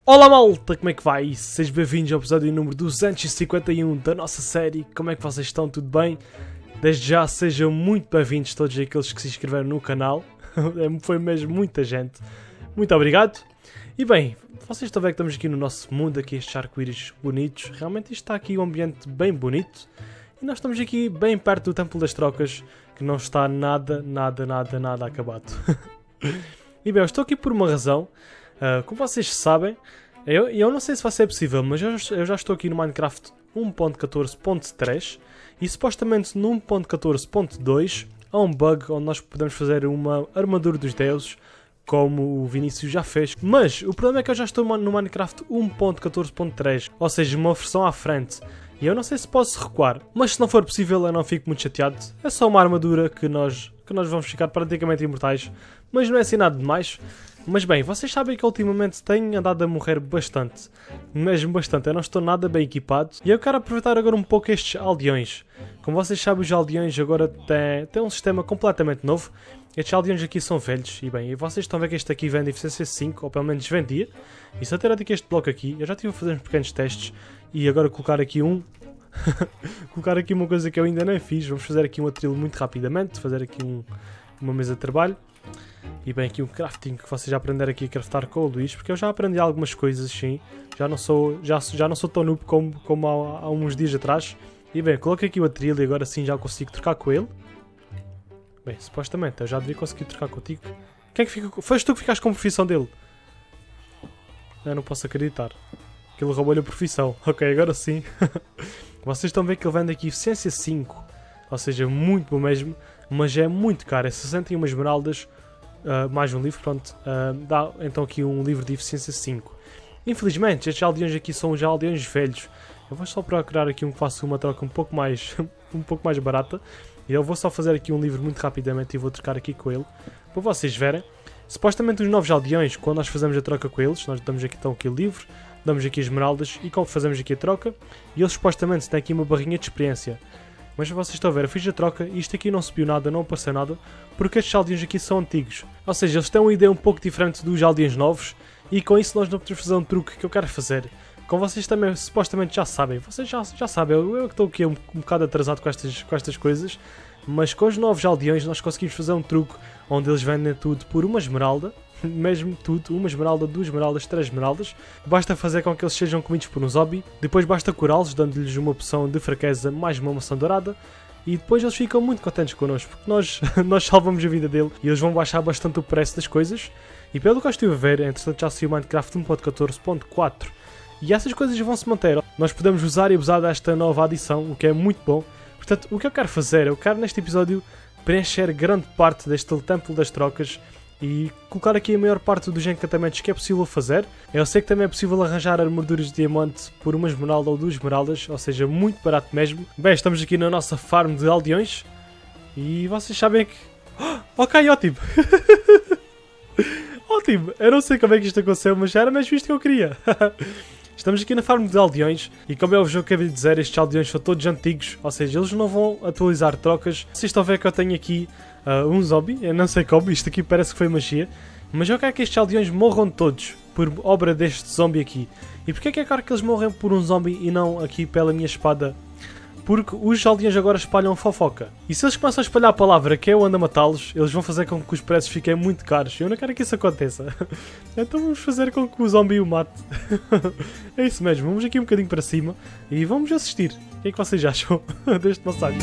Olá malta, como é que vai? Sejam bem-vindos ao episódio número 251 da nossa série. Como é que vocês estão? Tudo bem? Desde já sejam muito bem-vindos todos aqueles que se inscreveram no canal. Foi mesmo muita gente. Muito obrigado. E bem, vocês estão a ver que estamos aqui no nosso mundo, aqui estes arco-íris bonitos. Realmente isto está aqui um ambiente bem bonito. E nós estamos aqui bem perto do Templo das Trocas, que não está nada acabado. E bem, eu estou aqui por uma razão. Como vocês sabem, eu não sei se vai ser possível, mas eu já estou aqui no Minecraft 1.14.3 e supostamente no 1.14.2 há um bug onde nós podemos fazer uma armadura dos deuses, como o Vinícius já fez. Mas o problema é que eu já estou no Minecraft 1.14.3, ou seja, uma versão à frente. E eu não sei se posso recuar, mas se não for possível eu não fico muito chateado. É só uma armadura que nós vamos ficar praticamente imortais, mas não é assim nada demais. Mas bem, vocês sabem que ultimamente tenho andado a morrer bastante, mesmo bastante, eu não estou nada bem equipado e eu quero aproveitar agora um pouco estes aldeões. Como vocês sabem, os aldeões agora têm um sistema completamente novo. Estes aldeões aqui são velhos e bem, e vocês estão a ver que este aqui vende eficiência 5, ou pelo menos vendia. E se eu tirar daqui este bloco aqui, eu já estive a fazer uns pequenos testes e agora colocar aqui colocar aqui uma coisa que eu ainda nem fiz. Vamos fazer aqui um atril muito rapidamente, fazer aqui uma mesa de trabalho. E bem, aqui um crafting que vocês já aprenderam aqui a craftar com o Luís, porque eu já aprendi algumas coisas, sim. Já não sou tão noob como há uns dias atrás. E bem, coloquei aqui o atril e agora sim já consigo trocar com ele. Bem, supostamente eu já devia conseguir trocar contigo. Quem é que fica? Foste tu que ficaste com a profissão dele? Eu não posso acreditar que ele roubou-lhe a profissão. Ok, agora sim. Vocês estão a ver que ele vende aqui eficiência 5. Ou seja, muito bom mesmo. Mas é muito caro. É 61 esmeraldas. Mais um livro, pronto. Dá então aqui um livro de eficiência 5. Infelizmente, estes aldeões aqui são já aldeões velhos. Eu vou só procurar aqui um que faça uma troca um pouco mais barata. E eu vou só fazer aqui um livro muito rapidamente e vou trocar aqui com ele. Para vocês verem. Supostamente os novos aldeões, quando nós fazemos a troca com eles, nós damos aqui então aqui o livro, damos aqui esmeraldas e como fazemos aqui a troca, e eles supostamente têm aqui uma barrinha de experiência. Mas vocês estão a ver, eu fiz a troca e isto aqui não subiu nada, não apareceu nada, porque estes aldeões aqui são antigos. Ou seja, eles têm uma ideia um pouco diferente dos aldeões novos e com isso nós não podemos fazer um truque que eu quero fazer. Como vocês também supostamente já sabem, vocês já sabem, eu que estou aqui um bocado atrasado com estas coisas, mas com os novos aldeões nós conseguimos fazer um truque onde eles vendem tudo por uma esmeralda, mesmo tudo, uma esmeralda, 2 esmeraldas, 3 esmeraldas. Basta fazer com que eles sejam comidos por um zombie, depois basta curá-los, dando-lhes uma poção de fraqueza mais uma maçã dourada, e depois eles ficam muito contentes connosco, porque nós salvamos a vida dele e eles vão baixar bastante o preço das coisas. E pelo que eu estive a ver, entretanto já saiu o Minecraft 1.14.4 e essas coisas vão se manter. Nós podemos usar e abusar desta nova adição, o que é muito bom. Portanto, o que eu quero fazer, eu quero neste episódio preencher grande parte deste Templo das Trocas e colocar aqui a maior parte dos encantamentos que é possível fazer. Eu sei que também é possível arranjar armaduras de diamante por uma esmeralda ou 2 esmeraldas, ou seja, muito barato mesmo. Bem, estamos aqui na nossa farm de aldeões e vocês sabem que... Ok, ótimo! Ótimo! Eu não sei como é que isto aconteceu, mas era mesmo isto que eu queria. Estamos aqui na farm de aldeões e como eu já acabei de dizer, estes aldeões são todos antigos, ou seja, eles não vão atualizar trocas. Vocês estão a ver que eu tenho aqui um zombie, eu não sei como, isto aqui parece que foi magia, mas eu quero que estes aldeões morram todos por obra deste zombie aqui. E porquê é que eu quero que eles morram por um zombie e não aqui pela minha espada? Porque os aldeões agora espalham fofoca. E se eles começam a espalhar a palavra que eu ando a matá-los, eles vão fazer com que os preços fiquem muito caros. Eu não quero que isso aconteça. Então vamos fazer com que o zombie o mate. É isso mesmo, vamos aqui um bocadinho para cima e vamos assistir. O que é que vocês acham deste massacre?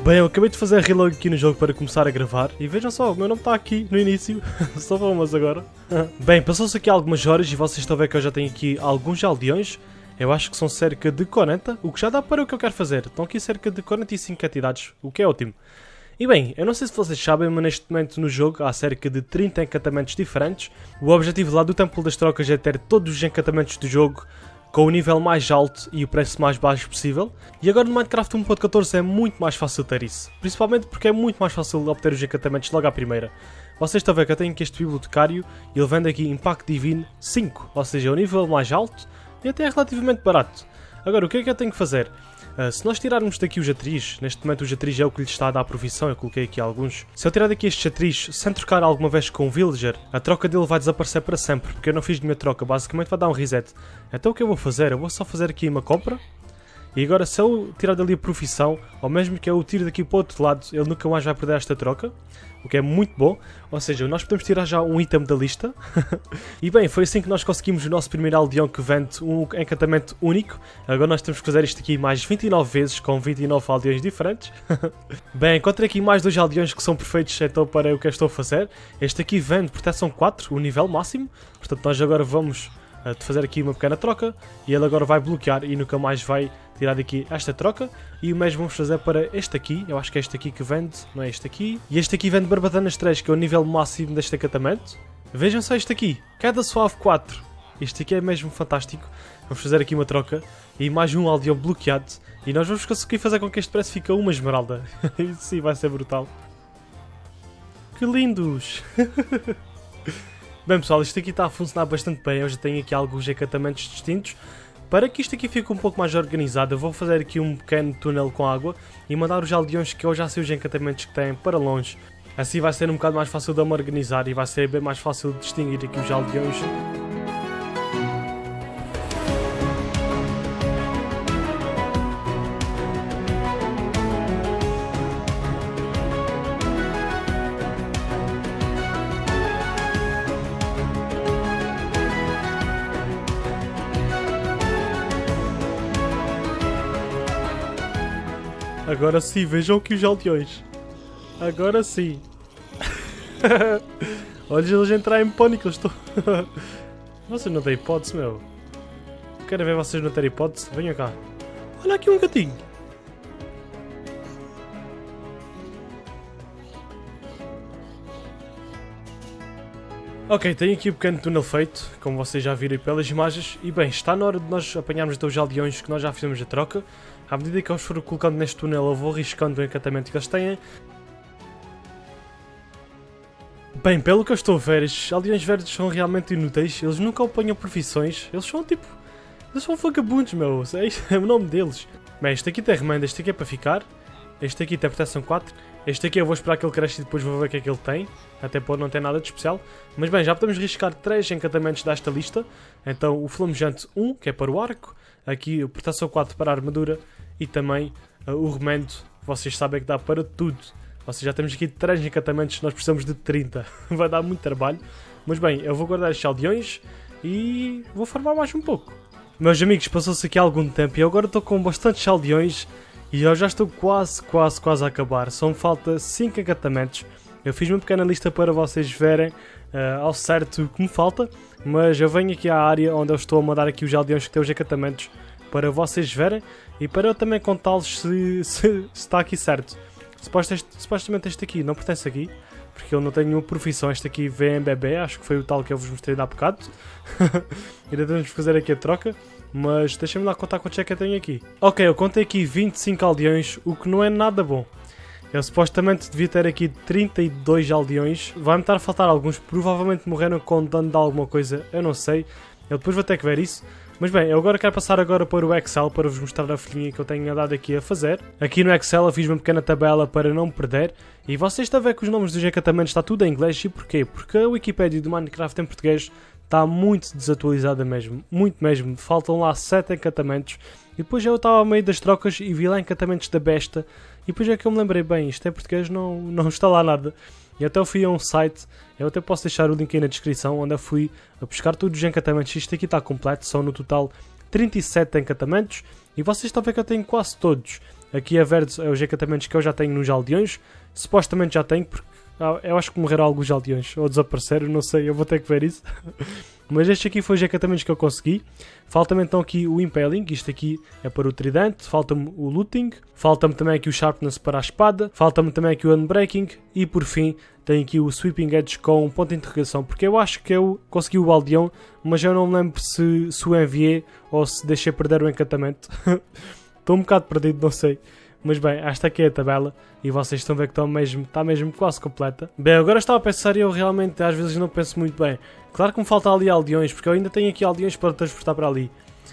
Bem, eu acabei de fazer reload aqui no jogo para começar a gravar e vejam só, o meu nome está aqui no início, só vamos agora. Bem, passou-se aqui algumas horas e vocês estão a ver que eu já tenho aqui alguns aldeões. Eu acho que são cerca de 40, o que já dá para o que eu quero fazer. Estão aqui cerca de 45 entidades, o que é ótimo. E bem, eu não sei se vocês sabem, mas neste momento no jogo há cerca de 30 encantamentos diferentes. O objetivo lá do Templo das Trocas é ter todos os encantamentos do jogo com o nível mais alto e o preço mais baixo possível. E agora no Minecraft 1.14 é muito mais fácil ter isso. Principalmente porque é muito mais fácil obter os encantamentos logo à primeira. Vocês estão a ver que eu tenho aqui este bibliotecário e ele vende aqui Impacto Divino 5. Ou seja, é o nível mais alto e até é relativamente barato. Agora, o que é que eu tenho que fazer? Se nós tirarmos daqui os atris, neste momento o atriz é o que lhe está a dar profissão, eu coloquei aqui alguns. Se eu tirar daqui estes atris sem trocar alguma vez com um villager, a troca dele vai desaparecer para sempre, porque eu não fiz nenhuma troca, basicamente vai dar um reset. Então o que eu vou fazer? Eu vou só fazer aqui uma compra. E agora se eu tirar dali a profissão, ou mesmo que eu tire daqui para o outro lado, ele nunca mais vai perder esta troca. O que é muito bom, ou seja, nós podemos tirar já um item da lista. E bem, foi assim que nós conseguimos o nosso primeiro aldeão que vende um encantamento único. Agora nós temos que fazer isto aqui mais 29 vezes com 29 aldeões diferentes. Bem, encontrei aqui mais 2 aldeões que são perfeitos então para o que eu estou a fazer. Este aqui vende proteção 4, o nível máximo. Portanto nós agora vamos fazer aqui uma pequena troca e ele agora vai bloquear e nunca mais vai tirar daqui esta troca. E o mesmo vamos fazer para este aqui, eu acho que é este aqui que vende, não é este aqui. E este aqui vende Barbatanas 3, que é o nível máximo deste encantamento. Vejam só este aqui, Queda Suave 4, este aqui é mesmo fantástico. Vamos fazer aqui uma troca e mais um aldeão bloqueado. E nós vamos conseguir fazer com que este preço fique uma esmeralda. Isso sim vai ser brutal. Que lindos! Bem pessoal, isto aqui está a funcionar bastante bem, eu já tenho aqui alguns encantamentos distintos. Para que isto aqui fique um pouco mais organizado, eu vou fazer aqui um pequeno túnel com água e mandar os aldeões que eu já sei os encantamentos que têm para longe. Assim vai ser um bocado mais fácil de me organizar e vai ser bem mais fácil de distinguir aqui os aldeões. Agora sim, vejam aqui os aldeões. Agora sim. Olha eles entrar em pânico, eles estão... Vocês não têm hipótese, meu. Quero ver vocês não terem hipótese. Venham cá. Olha aqui um gatinho. Ok, tenho aqui o pequeno túnel feito, como vocês já viram pelas imagens. E bem, está na hora de nós apanharmos os aldeões que nós já fizemos a troca. À medida que eles forem colocando neste túnel, eu vou arriscando o encantamento que eles têm. Bem, pelo que eu estou a ver, estes aldeões verdes são realmente inúteis. Eles nunca apanham profissões. Eles são tipo... Eles são vagabundos, meu. É o nome deles. Bem, este aqui tem remenda, este aqui é para ficar. Este aqui tem proteção 4. Este aqui eu vou esperar que ele cresça e depois vou ver o que é que ele tem. Até pode não ter nada de especial. Mas bem, já podemos riscar 3 encantamentos desta lista. Então o Flamejante 1, que é para o arco. Aqui a proteção 4 para a armadura. E também o remendo, vocês sabem que dá para tudo. Ou seja, já temos aqui 3 encantamentos, nós precisamos de 30. Vai dar muito trabalho. Mas bem, eu vou guardar estes aldeões e vou farmar mais um pouco. Meus amigos, passou-se aqui algum tempo e eu agora estou com bastantes aldeões. E eu já estou quase a acabar. Só me falta 5 encantamentos. Eu fiz uma pequena lista para vocês verem ao certo o que me falta. Mas eu venho aqui à área onde eu estou a mandar aqui os aldeões que têm os encantamentos para vocês verem. E para eu também contá-los se está aqui certo. Supostamente este aqui não pertence aqui. Porque ele não tem nenhuma profissão. Este aqui VMBB, acho que foi o tal que eu vos mostrei há bocado. Ainda temos de fazer aqui a troca. Mas deixem-me lá contar quantos é que eu tenho aqui. Ok, eu contei aqui 25 aldeões, o que não é nada bom. Eu supostamente devia ter aqui 32 aldeões. Vai-me estar a faltar alguns, provavelmente morreram com dano de alguma coisa, eu não sei. Eu depois vou ter que ver isso. Mas bem, eu agora quero passar agora para o Excel para vos mostrar a folhinha que eu tenho andado aqui a fazer. Aqui no Excel eu fiz uma pequena tabela para não me perder. E vocês estão a ver que os nomes dos encantamentos está tudo em inglês. E porquê? Porque a Wikipédia do Minecraft em português está muito desatualizada mesmo. Muito mesmo. Faltam lá 7 encantamentos. E depois eu estava ao meio das trocas e vi lá encantamentos da besta. E depois é que eu me lembrei, bem, isto em português não está lá nada. E até eu fui a um site, eu até posso deixar o link aí na descrição, onde eu fui a buscar todos os encantamentos. Isto aqui está completo, são no total 37 encantamentos. E vocês estão a ver que eu tenho quase todos. Aqui a verde é os encantamentos que eu já tenho nos aldeões. Supostamente já tenho, porque eu acho que morreram alguns aldeões, ou desapareceram, não sei, eu vou ter que ver isso. Mas este aqui foi os encantamentos que eu consegui. Falta-me então aqui o Impaling, isto aqui é para o tridente. Falta-me o Looting, falta-me também aqui o Sharpness para a espada. Falta-me também aqui o Unbreaking. E por fim, tenho aqui o Sweeping Edge com um ponto de interrogação. Porque eu acho que eu consegui o aldeão, mas eu não me lembro se o enviei ou se deixei perder o encantamento. Estou um bocado perdido, não sei. Mas bem, esta aqui é a tabela e vocês estão a ver que está mesmo quase completa. Bem, agora estava a pensar e eu realmente às vezes não penso muito bem. Claro que me falta ali aldeões, porque eu ainda tenho aqui aldeões para transportar para ali.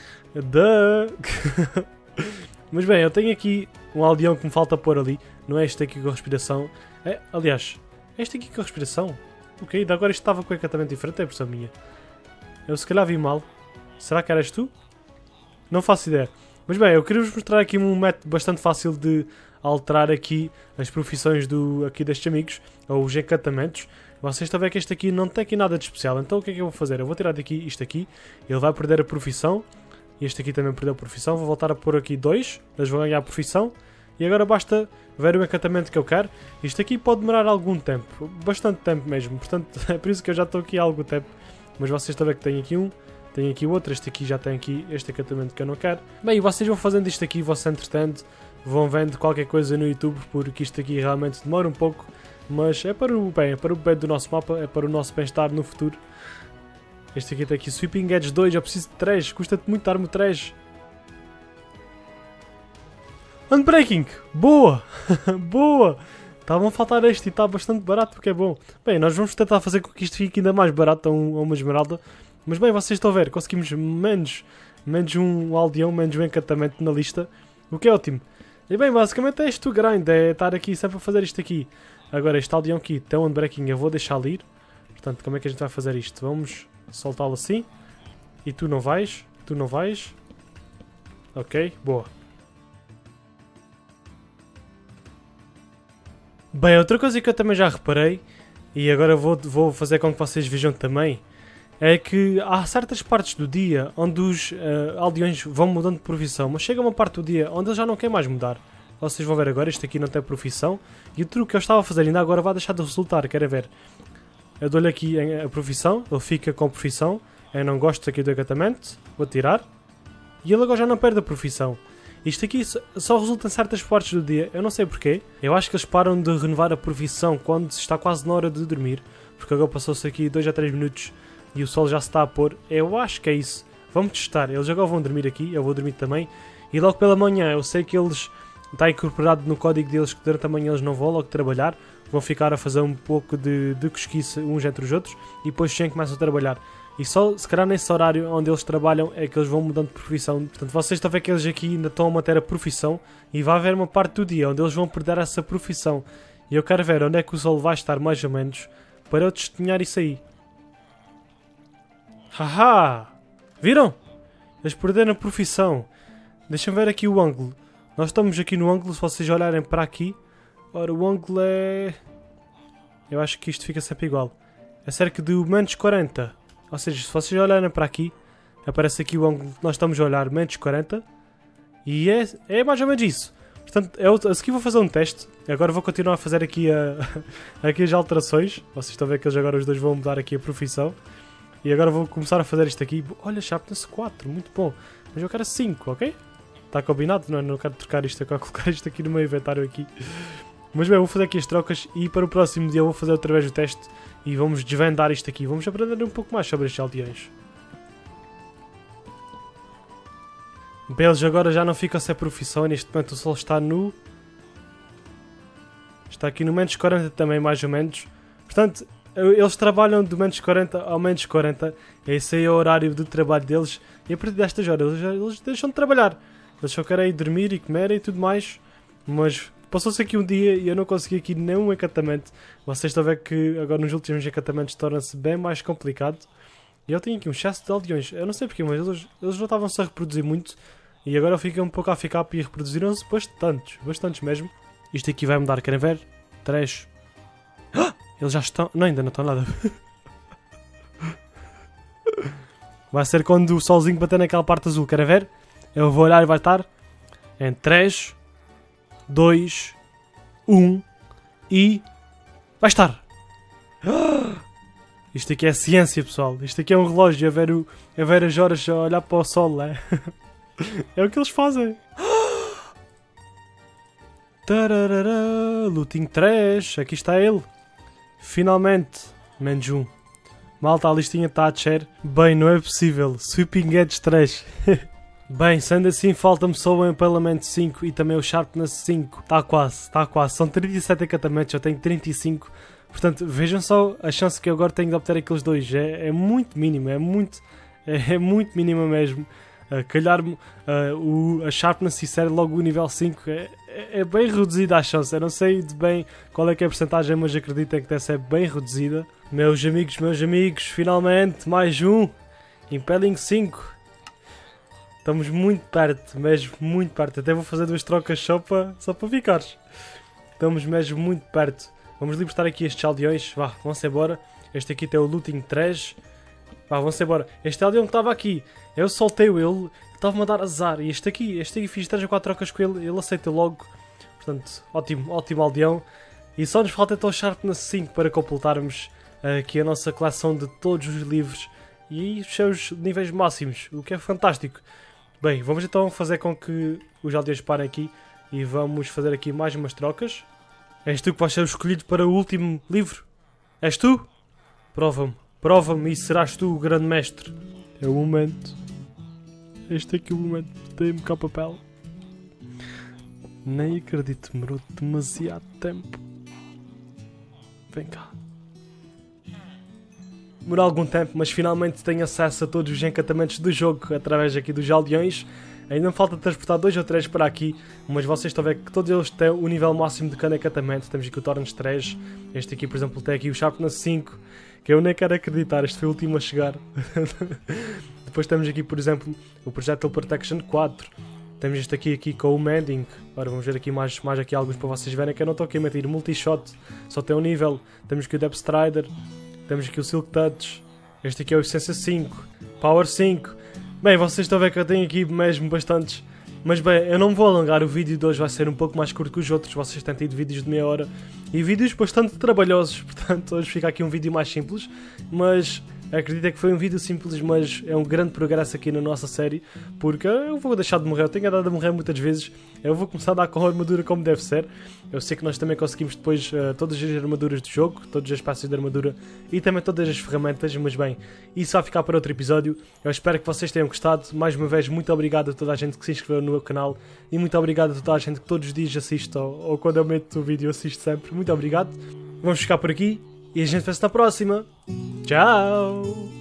Mas bem, eu tenho aqui um aldeão que me falta pôr ali. Não é este aqui com respiração. Aliás, é este aqui com respiração? Ok, ainda agora isto estava com um encantamento diferente, é impressão minha. Eu se calhar vi mal. Será que eras tu? Não faço ideia. Mas bem, eu queria vos mostrar aqui um método bastante fácil de alterar aqui as profissões aqui destes amigos, ou os encantamentos. Vocês estão a ver que este aqui não tem aqui nada de especial, então o que é que eu vou fazer? Eu vou tirar daqui isto aqui, ele vai perder a profissão, este aqui também perdeu a profissão, vou voltar a pôr aqui 2, eles vão ganhar a profissão, e agora basta ver o encantamento que eu quero. Isto aqui pode demorar algum tempo, bastante tempo mesmo, portanto é por isso que eu já estou aqui há algum tempo, mas vocês estão a ver que tem aqui um. Tenho aqui outro, este aqui já tem aqui este encantamento que eu não quero. Bem, e vocês vão fazendo isto aqui, vão-se entretendo, vão vendo qualquer coisa no YouTube, porque isto aqui realmente demora um pouco, mas é para o bem do nosso mapa, é para o nosso bem-estar no futuro. Este aqui tem aqui Sweeping Edge 2, eu preciso de 3, custa-te muito dar-me 3. Unbreaking! Boa! Boa! Estavam a faltar este e está bastante barato porque é bom. Bem, nós vamos tentar fazer com que isto fique ainda mais barato a uma esmeralda. Mas bem, vocês estão a ver, conseguimos menos um aldeão, menos um encantamento na lista, o que é ótimo. E bem, basicamente é isto o grind, é estar aqui sempre a fazer isto aqui. Agora, este aldeão aqui tem um unbreaking, eu vou deixá-lo ir. Portanto, como é que a gente vai fazer isto? Vamos soltá-lo assim. E tu não vais, tu não vais. Ok, boa. Bem, outra coisa que eu também já reparei, e agora vou fazer com que vocês vejam também, é que há certas partes do dia onde os aldeões vão mudando de profissão, mas chega uma parte do dia onde eles já não querem mais mudar. Vocês vão ver agora, este aqui não tem profissão, e o truque que eu estava a fazer ainda agora vai deixar de resultar, querem ver? Eu dou-lhe aqui a profissão, ele fica com a profissão, eu não gosto aqui do encantamento, vou tirar, e ele agora já não perde a profissão. Isto aqui só resulta em certas partes do dia, eu não sei porquê, eu acho que eles param de renovar a profissão quando está quase na hora de dormir, porque agora passou-se aqui 2 a 3 minutos, e o sol já se está a pôr, eu acho que é isso. Vamos testar, eles agora vão dormir aqui, eu vou dormir também. E logo pela manhã, eu sei que eles, está incorporado no código deles que durante a manhã eles não vão logo trabalhar. Vão ficar a fazer um pouco de cosquice uns entre os outros e depois sim começam a trabalhar. E só, se calhar nesse horário onde eles trabalham é que eles vão mudando de profissão. Portanto, vocês estão a ver que eles aqui ainda estão a manter a profissão e vai haver uma parte do dia onde eles vão perder essa profissão. E eu quero ver onde é que o sol vai estar mais ou menos para eu testemunhar isso aí. Haha! Viram? Eles perderam a profissão. Deixa-me ver aqui o ângulo. Nós estamos aqui no ângulo, se vocês olharem para aqui. Ora, o ângulo é... Eu acho que isto fica sempre igual. É cerca de menos 40. Ou seja, se vocês olharem para aqui, aparece aqui o ângulo que nós estamos a olhar, menos 40. E é mais ou menos isso. Portanto, a seguir vou fazer um teste. Agora vou continuar a fazer aqui, aqui as alterações. Vocês estão a ver que eles agora os dois vão mudar aqui a profissão. E agora vou começar a fazer isto aqui. Olha, Sharpness 4, muito bom. Mas eu quero 5, ok? Está combinado? Não quero trocar isto, eu quero colocar isto aqui no meu inventário aqui. Mas bem, vou fazer aqui as trocas e para o próximo dia eu vou fazer outra vez o teste. E vamos desvendar isto aqui. Vamos aprender um pouco mais sobre estes aldeões. Bem, eles agora já não ficam sem profissão. Neste momento o sol está no... Está aqui no menos 40 também, mais ou menos. Portanto... Eles trabalham do menos 40 ao menos 40. Esse aí é o horário de trabalho deles. E a partir destas horas eles deixam de trabalhar. Eles só querem ir dormir e comer e tudo mais. Mas passou-se aqui um dia e eu não consegui aqui nenhum encantamento. Vocês estão a ver que agora nos últimos encantamentos torna-se bem mais complicado. E eu tenho aqui um excesso de aldeões. Eu não sei porquê, mas eles não estavam-se a reproduzir muito. E agora eu fiquei um pouco a ficar e reproduziram-se bastantes mesmo. Isto aqui vai mudar, querem ver? 3. Eles já estão... Não, ainda não estão nada. Vai ser quando o solzinho bater naquela parte azul. Querem ver? Eu vou olhar e vai estar em 3, 2, 1 e... vai estar! Isto aqui é ciência, pessoal. Isto aqui é um relógio a ver as horas a olhar para o sol, é? É o que eles fazem. Tararara, Looting 3, aqui está ele. Finalmente, menos um. Malta, a listinha está a descer. Bem, não é possível. Sweeping Edge 3. Bem, sendo assim, falta-me só o Impalement 5 e também o Sharpness 5. Está quase, está quase. São 37 encantamentos, eu tenho 35. Portanto, vejam só a chance que eu agora tenho de obter aqueles dois. É muito mínima, é muito mínima mesmo. Calhar-me a Sharpness e ser logo o nível 5 é bem reduzida a chance. Eu não sei de bem qual é que é a porcentagem, mas acreditem que deve ser bem reduzida. Meus amigos, finalmente mais um Impelling 5. Estamos muito perto, mesmo muito perto. Até vou fazer 2 trocas só para ficares. Estamos mesmo muito perto. Vamos libertar aqui estes aldeões. Vá, vão-se embora. Este aqui tem o Looting 3. Vá, vão-se embora. Este aldeão que estava aqui, eu soltei-o, ele estava-me a dar azar. E este aqui fiz 3 ou 4 trocas com ele, ele aceita logo. Portanto, ótimo aldeão. E só nos falta então o Sharpness 5 para completarmos aqui a nossa coleção de todos os livros e os seus níveis máximos, o que é fantástico. Bem, vamos então fazer com que os aldeões parem aqui e vamos fazer aqui mais umas trocas. És tu que vais ser o escolhido para o último livro? És tu? Prova-me e serás tu o grande mestre. É o momento. Este aqui é o momento. Dei-me cá o papel. Nem acredito, demorou demasiado tempo. Vem cá. Demorou algum tempo, mas finalmente tenho acesso a todos os encantamentos do jogo através aqui dos aldeões. Ainda me falta transportar 2 ou 3 para aqui, mas vocês estão a ver que todos eles têm o nível máximo de cada encantamento. Temos aqui o Torrens 3, este aqui por exemplo tem aqui o Sharpness 5, que eu nem quero acreditar, este foi o último a chegar. Depois temos aqui por exemplo o Projectile Protection 4, temos este aqui com o Mending. Agora vamos ver aqui mais aqui alguns para vocês verem que eu não estou aqui a mentir. Multi-Shot, só tem um nível. Temos aqui o Depth Strider, temos aqui o Silk Touch, este aqui é o Essência 5, Power 5. Bem, vocês estão a ver que eu tenho aqui mesmo bastantes. Mas bem, eu não me vou alongar, o vídeo de hoje vai ser um pouco mais curto que os outros. Vocês têm tido vídeos de meia hora e vídeos bastante trabalhosos. Portanto, hoje fica aqui um vídeo mais simples. Mas acredito que foi um vídeo simples, mas é um grande progresso aqui na nossa série. Porque eu vou deixar de morrer, eu tenho andado a morrer muitas vezes. Eu vou começar a dar com a armadura como deve ser. Eu sei que nós também conseguimos depois todas as armaduras do jogo, todas as peças de armadura e também todas as ferramentas, mas bem, isso vai ficar para outro episódio. Eu espero que vocês tenham gostado. Mais uma vez, muito obrigado a toda a gente que se inscreveu no meu canal e muito obrigado a toda a gente que todos os dias assiste ou quando eu meto o vídeo assisto sempre. Muito obrigado. Vamos ficar por aqui e a gente vê-se na próxima. Tchau!